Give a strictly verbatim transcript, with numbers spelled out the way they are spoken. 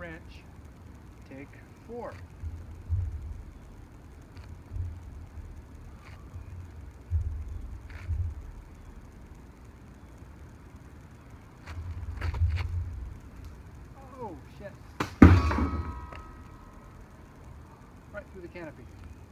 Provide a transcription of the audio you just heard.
French. Take four. Oh, shit. Right through the canopy.